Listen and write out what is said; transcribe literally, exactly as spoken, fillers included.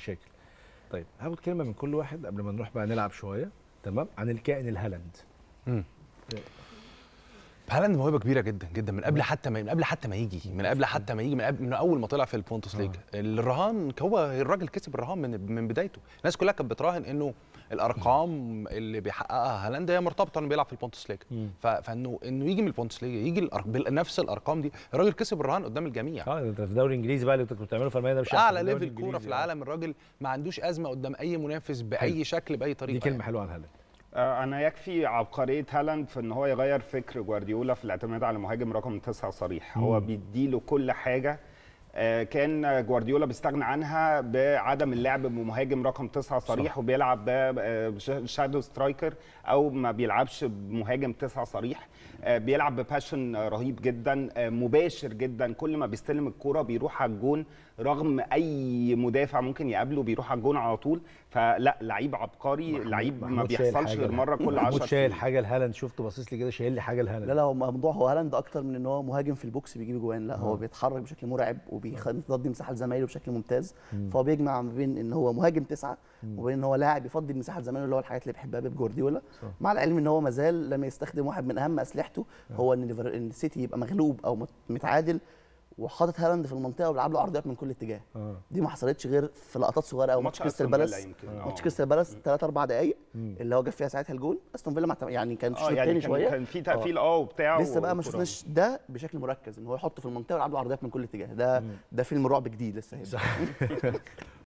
مشاكل. طيب هاخد كلمه من كل واحد قبل ما نروح بقى نلعب شويه، تمام، عن الكائن الهالاند. امم هالاند موهبه كبيره جدا جدا من قبل حتى ما من قبل حتى ما يجي من قبل حتى ما يجي من قبل من اول ما طلع في البونتس ليج. آه. الرهان هو الراجل كسب الرهان من من بدايته. الناس كلها كانت بتراهن انه الارقام اللي بيحققها هالاند هي مرتبطه انه بيلعب في البونتس ليج، فانه انه يجي من البونتس ليج يجي بنفس الارقام دي. الراجل كسب الرهان قدام الجميع. اه انت في الدوري الانجليزي بقى اللي كنت بتعمله في المانيا ده مش اعلى ليفل كوره في العالم. الراجل ما عندوش ازمه قدام اي منافس باي حلو. شكل باي طريقه. دي كلمه يعني. حلوه عن هالاند. انا يكفي عبقريه هالاند في ان هو يغير فكر جوارديولا في الاعتماد على مهاجم رقم تسعة صريح. مم. هو بيديله كل حاجه كان جوارديولا بيستغنى عنها بعدم اللعب بمهاجم رقم تسعة صريح، صح. وبيلعب بشادو سترايكر او ما بيلعبش بمهاجم تسعة صريح. بيلعب بباشن رهيب جدا، مباشر جدا، كل ما بيستلم الكوره بيروح على الجون رغم اي مدافع ممكن يقابله بيروح على الجون على طول. فلا لعيب عبقري، لعيب ما بيحصلش غير مره كل عشرة سنين. شايل حاجه لهالاند، شفته باصص لي كده شايل لي حاجه لهالاند. لا لا هو الموضوع هو هالاند اكتر من ان هو مهاجم في البوكس بيجيب جوان، لا هو بيتحرك بشكل مرعب وبيفضي مساحه لزمايله بشكل ممتاز. فهو بيجمع ما بين ان هو مهاجم تسعه وبين ان هو لاعب يفضي المساحه لزمايله، اللي هو الحاجات اللي بيحبها بيب جوارديولا. مع العلم ان هو ما زال لم يستخدم واحد من اهم اسلحته، هو ان السيتي يبقى مغلوب او متعادل وحاطط هالاند في المنطقه وبيلعب له عرضيات من كل اتجاه. آه. دي ما حصلتش غير في لقطات صغيره قوي. ماتش كريستال بالاس ماتش كريستال بالاس ثلاث اربع دقائق اللي هو جاب فيها ساعتها الجول. استون فيلا يعني كان في الشوط الثاني شويه كان في تقفيل اه وبتاع لسه بقى ما شفناش ده بشكل مركز ان هو يحطه في المنطقه ويلعب له عرضيات من كل اتجاه. ده مم. ده فيلم رعب جديد لسه هيبقى